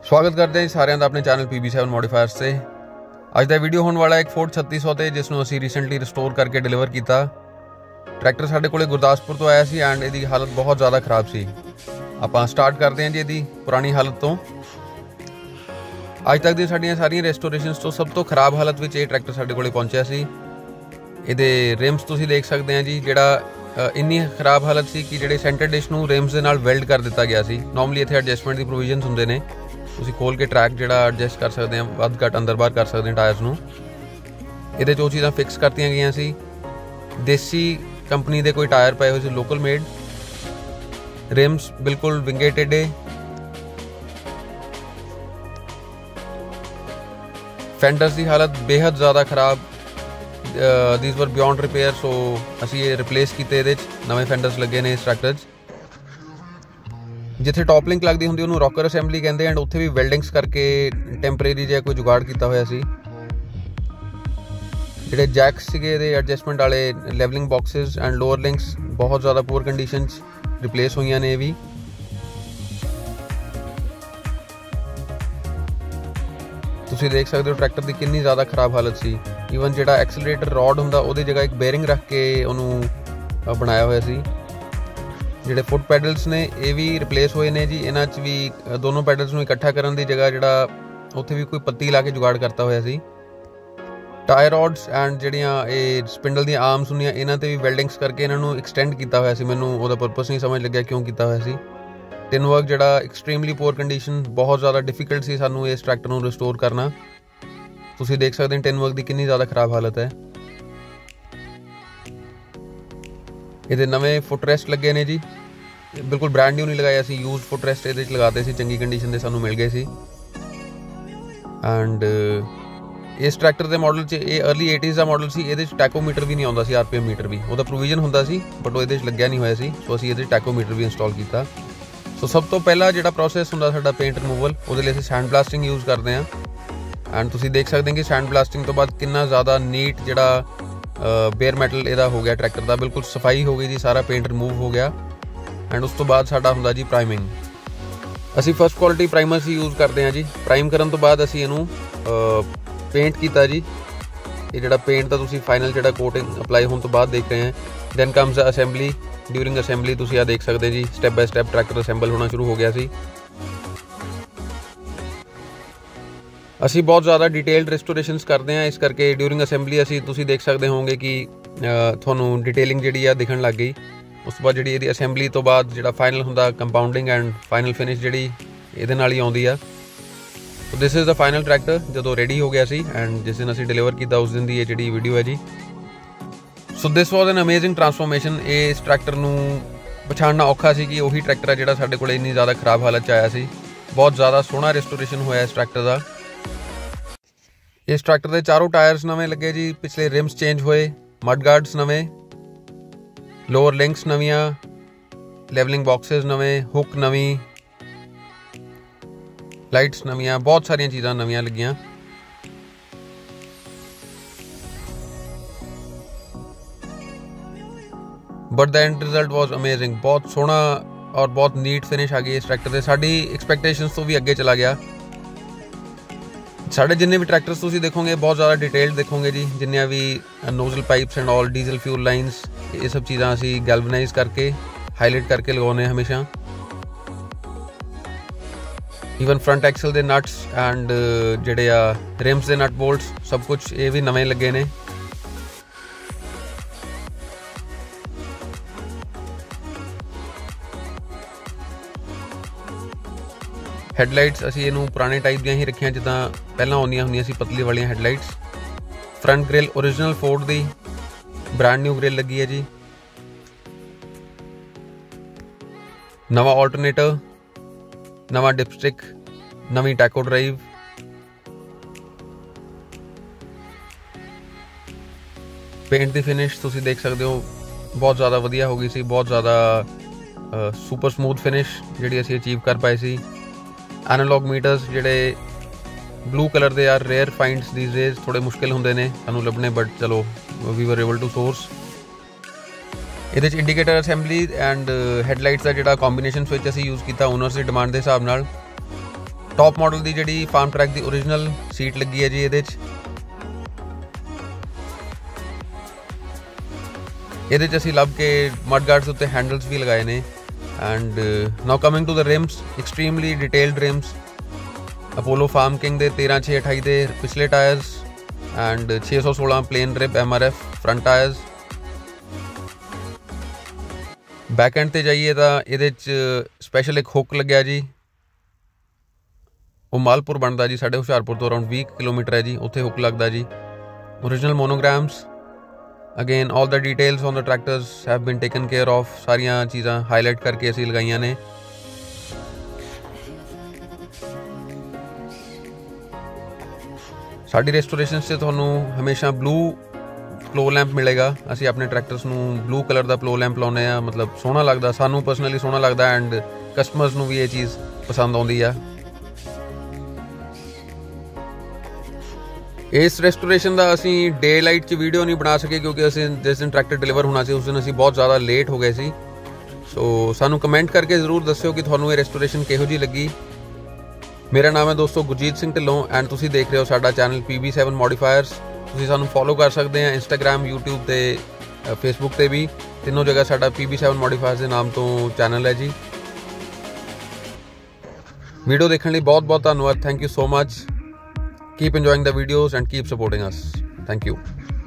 स्वागत करते हैं सारिਆਂ ਦਾ ਆਪਣੇ चैनल PB7 ਮੋਡੀਫਾਇਰਸ से। ਅੱਜ ਦਾ ਵੀਡੀਓ ਹੋਣ ਵਾਲਾ ਇੱਕ ਫੋਰਡ 3600 ਤੇ ਜਿਸ ਨੂੰ ਅਸੀਂ ਰੀਸੈਂਟਲੀ ਰਿਸਟੋਰ ਕਰਕੇ ਡਿਲੀਵਰ ਕੀਤਾ। ਟਰੈਕਟਰ ਸਾਡੇ ਕੋਲੇ ਗੁਰਦਾਸਪੁਰ ਤੋਂ ਆਇਆ ਸੀ ਐਂਡ ਇਹਦੀ ਹਾਲਤ ਬਹੁਤ ਜ਼ਿਆਦਾ ਖਰਾਬ ਸੀ। ਆਪਾਂ ਸਟਾਰਟ ਕਰਦੇ ਹਾਂ ਜੀ ਇਹਦੀ ਪੁਰਾਣੀ ਹਾਲਤ ਤੋਂ। ਅੱਜ ਤੱਕ ਦੀ ਸਾਡੀਆਂ ਸਾਰੀਆਂ ਰੈਸਟੋਰੇਸ਼ਨਸ ਤੋਂ ਸਭ ਤੋਂ ਖਰਾਬ ਹਾਲਤ ਵਿੱਚ ਇਹ ਟਰੈਕਟਰ ਸਾਡੇ ਕੋਲੇ ਪਹੁੰਚਿਆ ਸੀ। ਇਹਦੇ ਰਿਮਸ ਤੁਸੀਂ ਦੇਖ ਸਕਦੇ ਆ ਜੀ, ਜਿਹੜਾ ਇੰਨੀ ਖਰਾਬ ਹਾਲਤ ਸੀ ਕਿ ਜਿਹੜੇ ਸੈਂਟਰ ਡਿਸ਼ ਨੂੰ ਰਿਮਸ ਦੇ ਨਾਲ ਵੈਲਡ ਕਰ ਦਿੱਤਾ ਗਿਆ ਸੀ। ਨੋਰਮਲੀ ਇੱਥੇ ਐਡਜਸਟਮੈਂਟ ਦੀ ਪ੍ਰੋਵੀਜ਼ਨਸ ਹੁੰਦੇ ਨੇ, ਤੁਸੀਂ ਖੋਲ ਕੇ ਟਰੈਕ ਜਿਹੜਾ ਐਡਜਸਟ ਕਰ ਸਕਦੇ ਆ, ਵੱਧ ਘੱਟ ਅੰਦਰ ਬਾਹਰ ਕਰ ਸਕਦੇ ਆ ਟਾਇਰਸ ਨੂੰ। ਇਹਦੇ 'ਚ ਉਹ ਚੀਜ਼ਾਂ ਫਿਕਸ ਕਰਤੀਆਂ ਗਈਆਂ ਸੀ। ਦੇਸੀ ਕੰਪਨੀ ਦੇ ਕੋਈ ਟਾਇਰ ਪਏ ਹੋਏ ਸੀ, ਲੋਕਲ ਮੇਡ। ਰਿਮਸ ਬਿਲਕੁਲ ਵਿੰਗੇ ਟੇਢੇ। ਫੈਂਡਰਸ ਦੀ ਹਾਲਤ ਬੇहद ਜ਼ਿਆਦਾ ਖਰਾਬ। these were beyond repair, so ਅਸੀਂ ਇਹ ਰਿਪਲੇਸ ਕੀਤੇ। ਇਹਦੇ 'ਚ ਨਵੇਂ ਫੈਂਡਰਸ ਲੱਗੇ ਨੇ ਇਸ ਟਰੈਕਟਰ 'ਚ। ਜਿੱਥੇ ਟੌਪ ਲਿੰਕ ਲੱਗਦੀ ਹੁੰਦੀ ਉਹਨੂੰ ਰੌਕਰ ਅਸੈਂਬਲੀ ਕਹਿੰਦੇ ਐਂਡ ਉੱਥੇ ਵੀ ਵੈਲਡਿੰਗਸ ਕਰਕੇ ਟੈਂਪਰੇਰੀ ਜਿਹਾ ਕੋਈ ਜੁਗਾੜ ਕੀਤਾ ਹੋਇਆ ਸੀ। ਜਿਹੜੇ ਜੈਕਸ ਸੀਗੇ ਇਹਦੇ ਐਡਜਸਟਮੈਂਟ ਵਾਲੇ, levelling boxes and lower links ਬਹੁਤ ਜ਼ਿਆਦਾ ਪੂਅਰ ਕੰਡੀਸ਼ਨ 'ਚ ਰਿਪਲੇਸ ਹੋਈਆਂ ਨੇ ਇਹ ਵੀ। ਤੁਸੀਂ ਦੇਖ ਸਕਦੇ ਹੋ ਟਰੈਕਟਰ ਦੀ ਕਿੰਨੀ ਜ਼ਿਆਦਾ ਖਰਾਬ ਹਾਲਤ ਸੀ। ਈਵਨ ਜਿਹੜਾ ਐਕਸਲਰੇਟਰ ਰੋਡ ਹੁੰਦਾ ਉਹਦੀ ਜਗ੍ਹਾ ਇੱਕ ਬੇਰਿੰਗ ਰੱਖ ਕੇ ਉਹਨੂੰ ਬਣਾਇਆ ਹੋਇਆ ਸੀ। ਜਿਹੜੇ ਫੁੱਟ ਪੈਡਲਸ ਨੇ ਇਹ ਵੀ ਰਿਪਲੇਸ ਹੋਏ ਨੇ ਜੀ। ਇਹਨਾਂ 'ਚ ਵੀ ਦੋਨੋਂ ਪੈਡਲਸ ਨੂੰ ਇਕੱਠਾ ਕਰਨ ਦੀ ਜਗ੍ਹਾ ਜਿਹੜਾ ਉੱਥੇ ਵੀ ਕੋਈ ਪੱਤੀ ਲਾ ਕੇ ਜੁਗਾੜ ਕਰਤਾ ਹੋਇਆ ਸੀ। ਟਾਇਰ ਰੋਡਸ ਐਂਡ ਜਿਹੜੀਆਂ ਇਹ ਸਪਿੰਡਲ ਦੀਆਂ ਆਰਮਸ ਹੁੰਦੀਆਂ ਇਹਨਾਂ 'ਤੇ ਵੀ ਵੈਲਡਿੰਗਸ ਕਰਕੇ ਇਹਨਾਂ ਨੂੰ ਐਕਸਟੈਂਡ ਕੀਤਾ ਹੋਇਆ ਸੀ। ਮੈਨੂੰ ਉਹਦਾ ਪਰਪਸ ਨਹੀਂ ਸਮਝ ਲੱਗਿਆ ਕਿਉਂ ਕੀਤਾ ਹੋਇਆ ਸੀ। ਟਿਨ ਵਰਕ ਜਿਹੜਾ ਐਕਸਟ੍ਰੀਮਲੀ ਪੂਅਰ ਕੰਡੀਸ਼ਨ, ਬਹੁਤ ਜ਼ਿਆਦਾ ਡਿਫਿਕਲਟ ਸੀ ਸਾਨੂੰ ਇਸ ਟਰੈਕਟਰ ਨੂੰ ਰਿਸਟੋਰ ਕਰਨਾ। ਤੁਸੀਂ ਦੇਖ ਸਕਦੇ ਹੋ ਟਿਨ ਵਰਕ ਦੀ ਕਿੰਨੀ ਜ਼ਿਆਦਾ ਖਰਾਬ ਹਾਲਤ ਹੈ। ਇਹਦੇ ਨਵੇਂ ਫੁੱਟ ਰੈਸਟ ਲੱਗੇ ਨੇ ਜੀ, ਬਿਲਕੁਲ ਬ੍ਰਾਂਡ ਨਿਊ ਨਹੀਂ ਲਗਾਇਆ ਸੀ, ਯੂਜ਼ਡ ਫੁੱਟ ਰੈਸਟ ਇਹਦੇ 'ਚ ਲਗਾਤੇ ਸੀ, ਚੰਗੀ ਕੰਡੀਸ਼ਨ ਦੇ ਸਾਨੂੰ ਮਿਲ ਗਏ ਸੀ। ਐਂਡ ਇਸ ਟਰੈਕਟਰ ਦੇ ਮਾਡਲ 'ਚ, ਇਹ अर्ਲੀ 80s ਦਾ ਮਾਡਲ ਸੀ, ਇਹਦੇ 'ਚ ਟੈਕੋਮੀਟਰ ਵੀ ਨਹੀਂ ਆਉਂਦਾ ਸੀ, RPM ਮੀਟਰ ਵੀ। ਉਹਦਾ ਪ੍ਰੋਵੀਜ਼ਨ ਹੁੰਦਾ ਸੀ ਬਟ ਉਹ ਇਹਦੇ 'ਚ ਲੱਗਿਆ ਨਹੀਂ ਹੋਇਆ ਸੀ, ਸੋ ਅਸੀਂ ਇਹਦੇ 'ਚ ਟੈਕੋਮੀਟਰ ਵੀ ਇੰਸਟਾਲ ਕੀਤਾ। ਸੋ ਸਭ ਤੋਂ ਪਹਿਲਾਂ ਜਿਹੜਾ ਪ੍ਰੋਸੈਸ ਹੁੰਦਾ ਸਾਡਾ ਪੇਂਟ ਰਿਮੂਵਲ, ਉਹਦੇ ਲਈ ਅਸੀਂ ਸੈਂਡ ਬਲਾਸਟਿੰਗ ਯੂਜ਼ ਕਰਦੇ ਹਾਂ। ਐਂਡ ਤੁਸੀਂ ਦੇਖ ਸਕਦੇ ਹੋ ਕਿ ਸੈਂਡ ਬਲਾਸਟਿੰਗ ਤੋਂ ਬਾਅਦ ਕਿੰਨਾ ਜ਼ਿਆਦਾ ਨੀਟ ਜਿਹੜਾ ਬੇਅਰ ਮੈਟਲ ਇਹਦਾ ਹੋ ਗਿਆ ਟਰੈਕਟਰ ਦਾ, ਬਿਲਕੁਲ ਸਫਾਈ ਹੋ ਗਈ ਜੀ, ਸਾਰਾ ਪੇਂਟ ਰਿਮੂਵ ਹੋ ਗਿਆ। ਐਂਡ ਉਸ ਤੋਂ ਬਾਅਦ ਸਾਡਾ ਹੁੰਦਾ ਜੀ ਪ੍ਰਾਈਮਿੰਗ। ਅਸੀਂ ਫਸਟ ਕੁਆਲਿਟੀ ਪ੍ਰਾਈਮਰਸ ਹੀ ਯੂਜ਼ ਕਰਦੇ ਹਾਂ ਜੀ। ਪ੍ਰਾਈਮ ਕਰਨ ਤੋਂ ਬਾਅਦ ਅਸੀਂ ਇਹਨੂੰ ਪੇਂਟ ਕੀਤਾ ਜੀ। ਇਹ ਜਿਹੜਾ ਪੇਂਟ ਦਾ ਤੁਸੀਂ ਫਾਈਨਲ ਜਿਹੜਾ ਕੋਟਿੰਗ ਅਪਲਾਈ ਹੋਣ ਤੋਂ ਬਾਅਦ ਦੇਖ ਰਹੇ ਹੋ। Then comes assembly. During assembly ਤੁਸੀਂ ਆ ਦੇਖ ਸਕਦੇ ਜੀ, step by step tractor assemble ਹੋਣਾ ਸ਼ੁਰੂ ਹੋ ਗਿਆ ਸੀ। ਅਸੀਂ ਬਹੁਤ ਜ਼ਿਆਦਾ ਡਿਟੇਲਡ ਰੈਸਟੋਰੇਸ਼ਨਸ ਕਰਦੇ ਹਾਂ, ਇਸ ਕਰਕੇ ਡਿਊਰਿੰਗ ਅਸੈਂਬਲੀ ਅਸੀਂ, ਤੁਸੀਂ ਦੇਖ ਸਕਦੇ ਹੋਵੋਗੇ ਕਿ ਤੁਹਾਨੂੰ ਡਿਟੇਲਿੰਗ ਜਿਹੜੀ ਆ ਦਿਖਣ ਲੱਗ ਗਈ। ਉਸ ਤੋਂ ਬਾਅਦ ਜਿਹੜੀ ਇਹਦੀ ਅਸੈਂਬਲੀ ਤੋਂ ਬਾਅਦ ਜਿਹੜਾ ਫਾਈਨਲ ਹੁੰਦਾ ਕੰਪਾਊਂਡਿੰਗ ਐਂਡ ਫਾਈਨਲ ਫਿਨਿਸ਼ ਜਿਹੜੀ ਇਹਦੇ ਨਾਲ ਹੀ ਆਉਂਦੀ ਆ। So this is the final tractor ਜਦੋਂ ਰੈਡੀ ਹੋ ਗਿਆ ਸੀ ਐਂਡ ਜਿਸ ਦਿਨ ਅਸੀਂ ਡਿਲੀਵਰ ਕੀਤਾ ਉਸ ਦਿਨ ਦੀ ਇਹ ਜਿਹੜੀ ਵੀਡੀਓ ਹੈ ਜੀ। So this was an amazing transformation. ਇਸ ਟਰੈਕਟਰ ਨੂੰ ਪਛਾਣਨਾ ਔਖਾ ਸੀ ਕਿ ਉਹੀ ਟਰੈਕਟਰ ਹੈ ਜਿਹੜਾ ਸਾਡੇ ਕੋਲ ਇੰਨੀ ਜ਼ਿਆਦਾ ਖਰਾਬ ਹਾਲਤ 'ਚ ਆਇਆ ਸੀ। ਬਹੁਤ ਜ਼ਿਆਦਾ ਸੋਹਣਾ ਰੈਸਟੋਰੇਸ਼ਨ ਹੋਇਆ ਇਸ ਟਰੈਕਟਰ ਦਾ। ਇਸ ਟਰੈਕਟਰ ਦੇ ਚਾਰੋਂ ਟਾਇਰਸ ਨਵੇਂ ਲੱਗੇ ਜੀ, ਪਿਛਲੇ ਰਿਮਸ ਚੇਂਜ ਹੋਏ, ਮਡ ਗਾਰਡਸ ਨਵੇਂ, ਲੋਅਰ ਲਿੰਕਸ ਨਵੀਆਂ, ਲੈਵਲਿੰਗ ਬਾਕਸਿਸ ਨਵੇਂ, ਹੁੱਕ ਨਵੀਂ, ਲਾਈਟਸ ਨਵੀਆਂ, ਬਹੁਤ ਸਾਰੀਆਂ ਚੀਜ਼ਾਂ ਨਵੀਆਂ ਲੱਗੀਆਂ। But the end result was amazing. ਬਹੁਤ ਸੋਹਣਾ ਔਰ ਬਹੁਤ ਨੀਟ ਫਿਨਿਸ਼ ਆ ਗਈ ਇਸ ਟਰੈਕਟਰ ਦੇ। ਸਾਡੀ ਐਕਸਪੈਕਟੇਸ਼ਨਸ ਤੋਂ ਵੀ ਅੱਗੇ ਚਲਾ ਗਿਆ। ਸਾਡੇ ਜਿੰਨੇ ਵੀ ਟਰੈਕਟਰਸ ਤੁਸੀਂ ਦੇਖੋਗੇ ਬਹੁਤ ਜ਼ਿਆਦਾ ਡਿਟੇਲਡ ਦੇਖੋਗੇ ਜੀ। ਜਿੰਨੀਆਂ ਵੀ nozzle pipes and all diesel fuel lines, ਇਹ ਸਭ ਚੀਜ਼ਾਂ ਅਸੀਂ ਗੈਲਵਨਾਈਜ਼ ਕਰਕੇ ਹਾਈਲਾਈਟ ਕਰਕੇ ਲਗਾਉਂਦੇ ਹਾਂ ਹਮੇਸ਼ਾ। ਈਵਨ ਫਰੰਟ ਐਕਸਲ ਦੇ ਨਟਸ ਐਂਡ ਜਿਹੜੇ ਆ ਰਿਮਸ ਦੇ ਨਟ ਬੋਲਟਸ, ਸਭ ਕੁਛ ਇਹ ਵੀ ਨਵੇਂ ਲੱਗੇ ਨੇ। ਹੈਡਲਾਈਟਸ ਅਸੀਂ ਇਹਨੂੰ ਪੁਰਾਣੇ ਟਾਈਪ ਦੀਆਂ ਹੀ ਰੱਖੀਆਂ ਜਿੱਦਾਂ ਪਹਿਲਾਂ ਆਉਂਦੀਆਂ ਹੁੰਦੀਆਂ ਸੀ, ਪਤਲੀ ਵਾਲੀਆਂ headlights. Front grille original Ford ਦੀ ਬ੍ਰਾਂਡ ਨਿਊ ਗ੍ਰਿਲ ਲੱਗੀ ਹੈ ਜੀ। ਨਵਾਂ ਆਲਟਰਨੇਟਰ, ਨਵਾਂ ਡਿਪਸਟਿਕ, ਨਵੀਂ ਟੈਕੋ ਡਰਾਈਵ। ਪੇਂਟ ਦੀ ਫਿਨਿਸ਼ ਤੁਸੀਂ ਦੇਖ ਸਕਦੇ ਹੋ ਬਹੁਤ ਜ਼ਿਆਦਾ ਵਧੀਆ ਹੋ ਗਈ ਸੀ, ਬਹੁਤ ਜ਼ਿਆਦਾ ਸੁਪਰ ਸਮੂਥ ਫਿਨਿਸ਼ ਜਿਹੜੀ ਅਸੀਂ ਅਚੀਵ ਕਰ ਪਾਏ ਸੀ। ਐਨਾਲੌਗ ਮੀਟਰਸ ਜਿਹੜੇ ਬਲੂ ਕਲਰ ਦੇ are rare finds these days, ਥੋੜੇ ਮੁਸ਼ਕਿਲ ਹੁੰਦੇ ਨੇ ਸਾਨੂੰ ਲੱਭਣੇ, ਬਟ ਚਲੋ ਵੀ ਵਰ ਏਬਲ ਟੂ ਸੋਰਸ। ਇਹਦੇ 'ਚ ਇੰਡੀਕੇਟਰ ਅਸੈਂਬਲੀ ਐਂਡ ਹੈਡਲਾਈਟਸ ਦਾ ਜਿਹੜਾ ਕੰਬੀਨੇਸ਼ਨ ਸਵਿਚ ਅਸੀਂ ਯੂਜ਼ ਕੀਤਾ ਓਨਰਸ ਦੀ ਡਿਮਾਂਡ ਦੇ ਹਿਸਾਬ ਨਾਲ। टॉप मॉडल की जी फार्म ट्रैक की ओरिजिनल सीट लगी है जी। ये असी लभ के मड गार्ड्स उत्ते हैंडल्स भी लगाए ने। And now coming to the rims, extremely detailed rims. Apollo farm king दे 13/6/28 के पिछले tyres and 616 plain rib MRF front tyres. Back end ते जाइए तो ये स्पैशल एक हुक लग्या जी, वो मालपुर बनता जी, साढ़े हुशियारपुर तो अराउंड 20 किलोमीटर है जी, उत्थे हुक लगता जी। Original monograms. Again all the details on the tractors have been taken care of, सारिया चीज़ां हाईलाइट करके असी लगाइया ने। साडी रेस्टोरेशन से तुहानू हमेशा ब्लू फ्लो लैंप मिलेगा। असी अपने ट्रैक्टर्स नू ब्लू कलर का फ्लो लैंप लाने आ, मतलब सोहना लगता, सानू परसनली सोहना लगता एंड कस्टमर्स नू भी ये चीज़ पसंद आउंदी है। इस रेस्टोरेशन का असी डे लाइट च वीडियो नहीं बना सके क्योंकि असी जिस दिन ट्रैक्टर डिलीवर होना सी उस दिन असी बहुत ज़्यादा लेट हो गए सी। सो सानू कमेंट करके जरूर दस्सिओ कि तुहानू ये रेस्टोरेशन किहो जी लगी। मेरा नाम है दोस्तों गुरजीत सिंह ढिल्लों एंड तुसी देख रहे हो साडा चैनल PB7 मॉडिफायर्स। तुसी सानू फॉलो कर सकते हैं इंस्टाग्राम, यूट्यूब ते फेसबुक ते भी, तीनों जगह साडा PB7 मॉडिफायर्स के नाम तो चैनल है जी। वीडियो देखने लिए बहुत बहुत धन्यवाद। Thank you so much. Keep enjoying the videos and keep supporting us. Thank you.